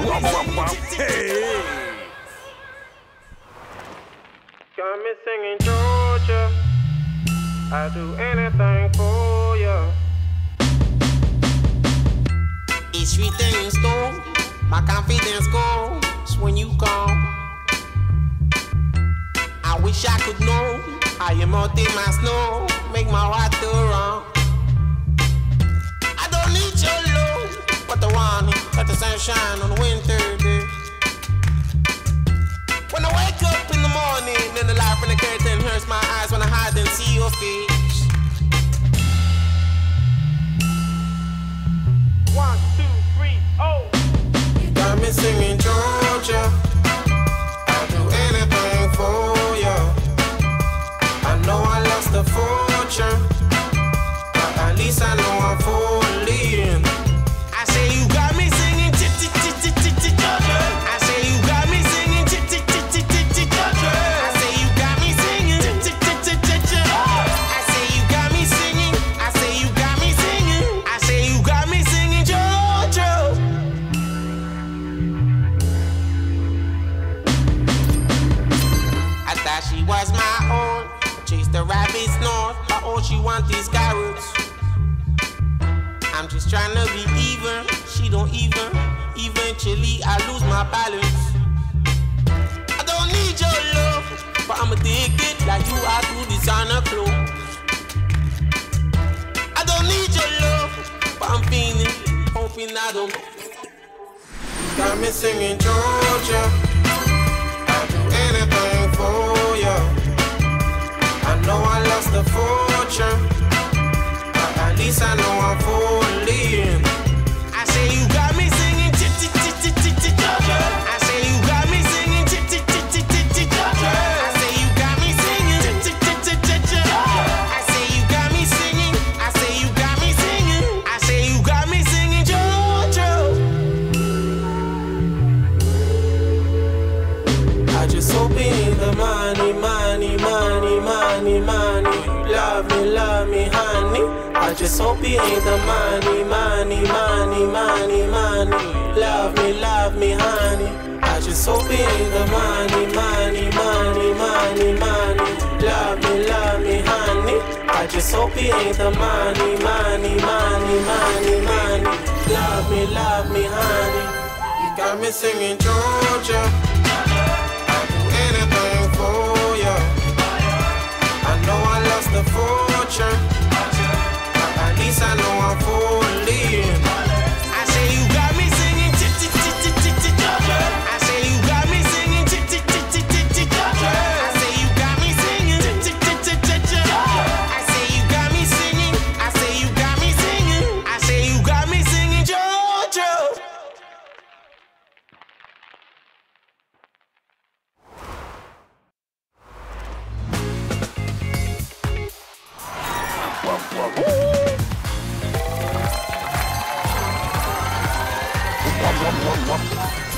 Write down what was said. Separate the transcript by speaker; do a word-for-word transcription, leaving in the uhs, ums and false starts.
Speaker 1: Hey!
Speaker 2: Got me singing Georgia. I'll do anything for ya.
Speaker 3: It's written in stone. My confidence goes when you come. I wish I could know how you melt in my snow, make my heart go wrong. I don't need your love, but I want it. Let the sun shine on a winter day. When I wake up in the morning, then the light from the curtain hurts my eyes when I hide and see your face.
Speaker 2: One, two, three, oh.
Speaker 3: You got me singing Georgia. I'll do anything for ya. I know I lost a fortune, but at least I know I'm falling. I say you got me singing Georgia. I say you got me singing Georgia. I say you got me singing Georgia. I say you got me singing. I say you got me singing. I say you got me singing Georgia. I thought she was my own. Chase the rabbits north, but all she want is carrots. I'm just trying to be even, she don't even. Eventually I lose my balance. I don't need your love, but I'ma dig it like you are to designer clothes. I don't need your love, but I'm feeling, hoping I don't. Got me singing Georgia. I'll do anything for ya. I know I lost a fortune, but at least I know I'm falling. I say you got me singing Georgia. I say you got me singing Georgia. I say you got me singing Georgia. I say you got me singing. I say you got me singing. I say you got me singing Georgia. I just hope it ain't the money, money, money, money, money. You love me, love me, honey. I just hope it ain't the money, money, money, money, money. Love me, love me, honey. I just hope it ain't the money, money, money, money, money. Love me, love me, honey. I just hope it ain't the money, money, money, money, money. Love me, love me, honey. You got me singing Georgia. I'll do anything for ya. I know I lost a fortune, but at least I know I'm falling. I say you got me singing Georgia. I say you got me singing Georgia. I say you got me singing Georgia. I say you got me singing. I say you got me singing. I say you got me singing Georgia.
Speaker 1: Whoop, whoop, whoop, whoop.